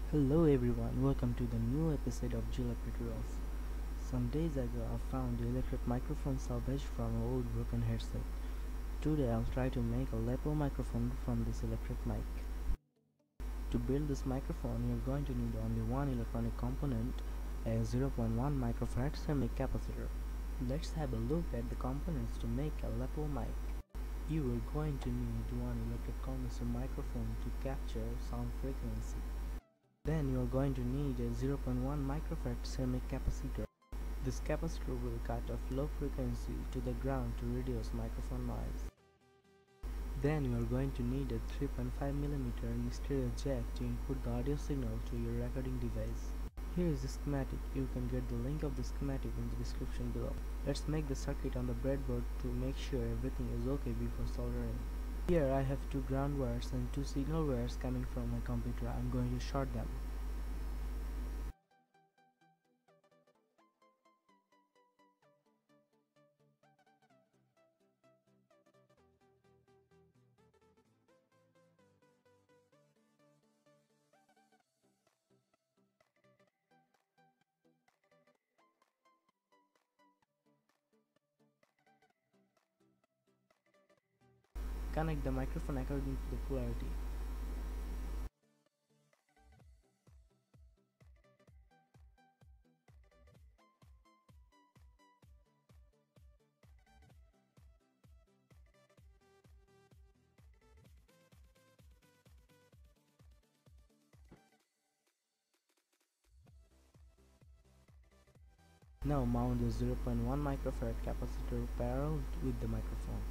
Hello everyone, welcome to the new episode of Jilla Tutorials. Some days ago I found the electric microphone salvaged from an old broken headset. Today I'll try to make a lapel microphone from this electric mic. To build this microphone you're going to need only one electronic component, a 0.1 microfarad ceramic capacitor. Let's have a look at the components to make a lapel mic. You are going to need one electric condenser microphone to capture sound frequency. Then you are going to need a 0.1 microfarad ceramic capacitor. This capacitor will cut off low frequency to the ground to reduce microphone noise. Then you are going to need a 3.5mm stereo jack to input the audio signal to your recording device. Here is the schematic. You can get the link of the schematic in the description below. Let's make the circuit on the breadboard to make sure everything is okay before soldering. Here I have two ground wires and two signal wires coming from my computer. I'm going to short them. Connect the microphone according to the polarity. Now mount the 0.1 microfarad capacitor parallel with the microphone.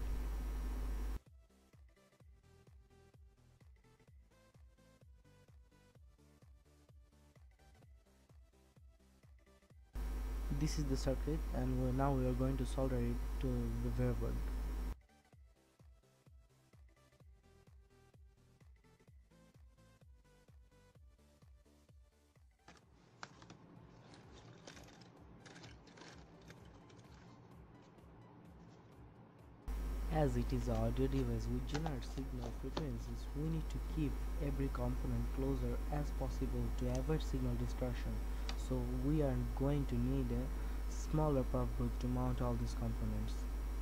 This is the circuit and now we are going to solder it to the breadboard. As it is an audio device which generates signal frequencies, we need to keep every component closer as possible to avoid signal distortion. So we are going to need a smaller puff board to mount all these components.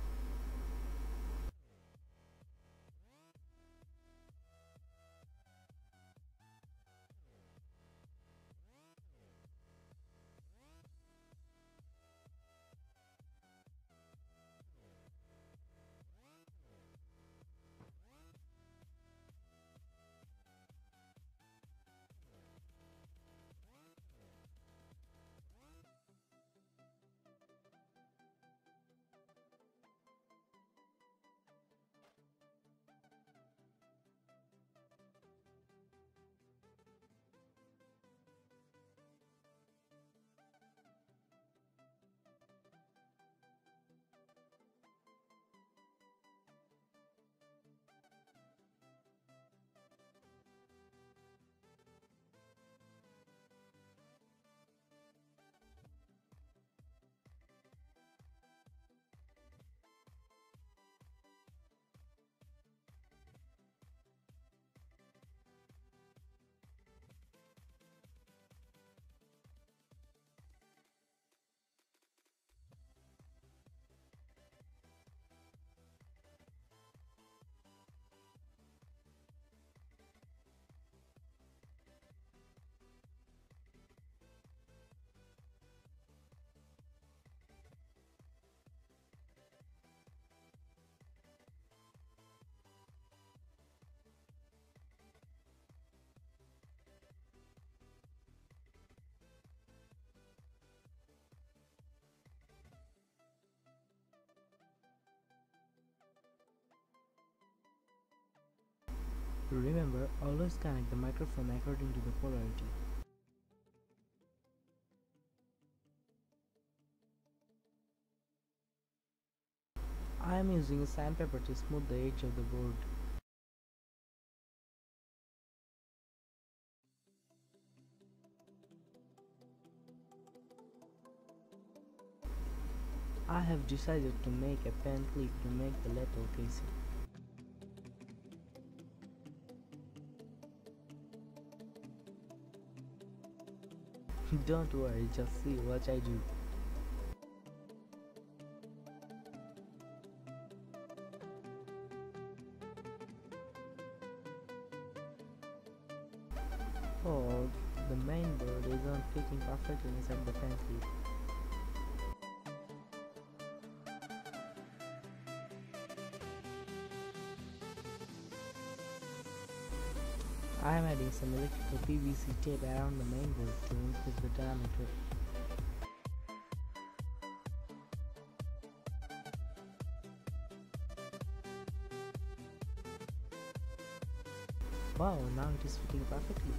Remember, always connect the microphone according to the polarity. I am using a sandpaper to smooth the edge of the board. I have decided to make a pen clip to make the lapel casing. Don't worry, just see what I do. Oh, the main board isn't fitting perfectly inside the pen clip. I am adding some electrical PVC tape around the main board to increase the diameter. Wow, now it is fitting perfectly.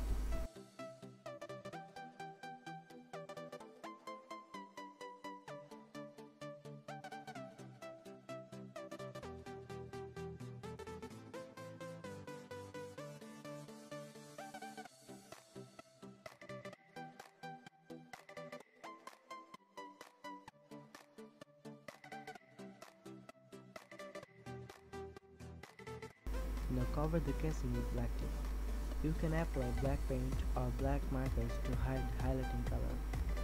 Now cover the casing with black tape. You can apply black paint or black markers to hide highlighting color.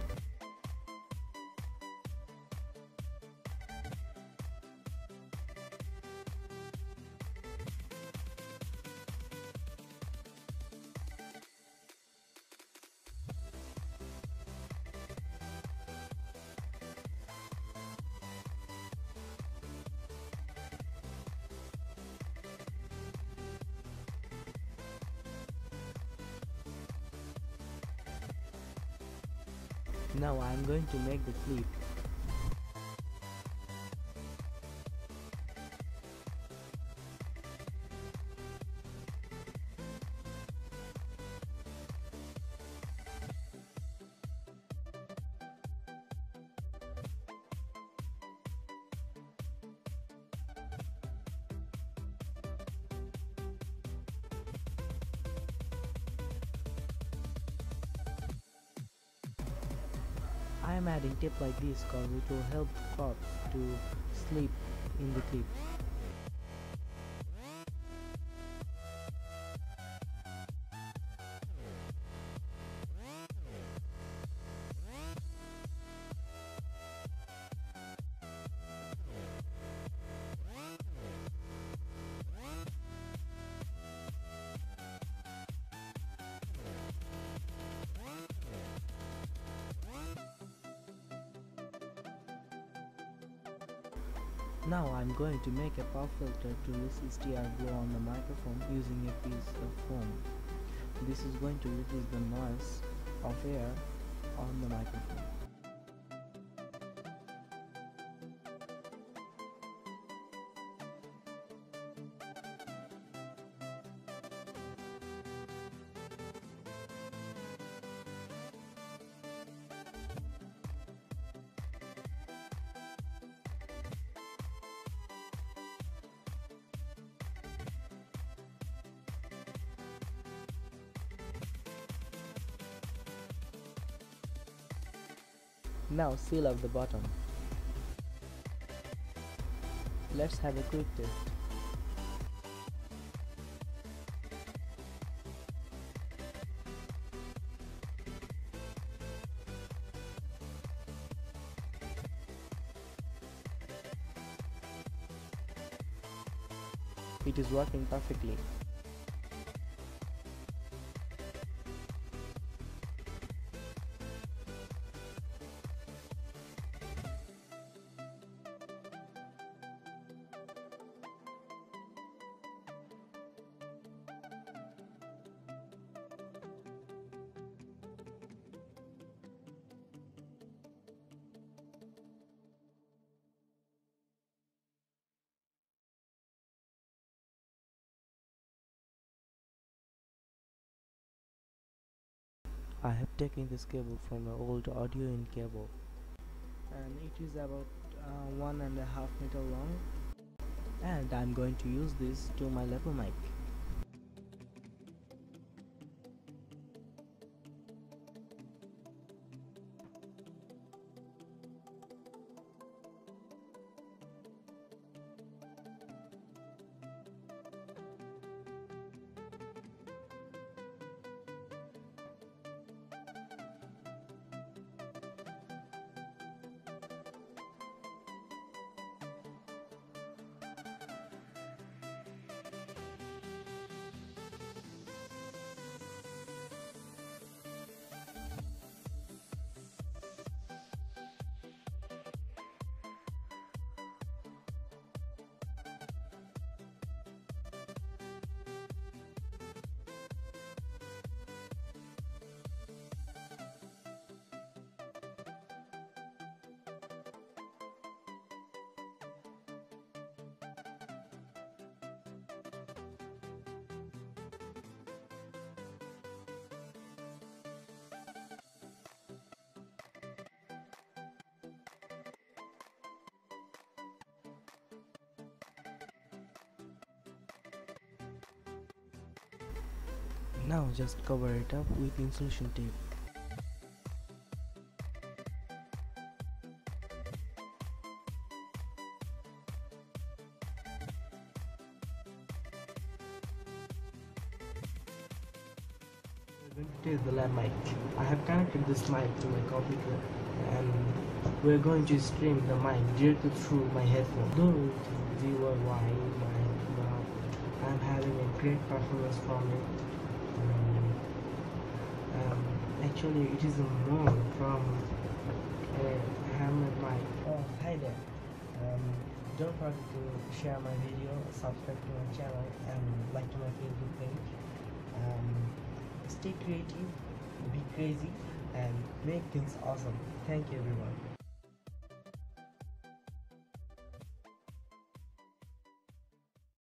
Now I am going to make the clip. I am adding tape like this because it will help the crops to sleep in the clip. Now I am going to make a pop filter to release STR glow on the microphone using a piece of foam. This is going to reduce the noise of air on the microphone. Now seal up the bottom. Let's have a quick test. It is working perfectly. I have taken this cable from an old audio in cable, and it is about 1.5 meter long, and I'm going to use this to my lapel mic. Now just cover it up with insulation tape. We're going to test the lab mic. I have connected this mic to my computer and we're going to stream the mic directly through my headphone. Don't viewer why I'm having a great performance from it. Actually it is a mono from a hammer mic. Oh, hi there. Don't forget to share my video, subscribe to my channel and like to my Facebook page. Stay creative, be crazy and make things awesome. Thank you everyone.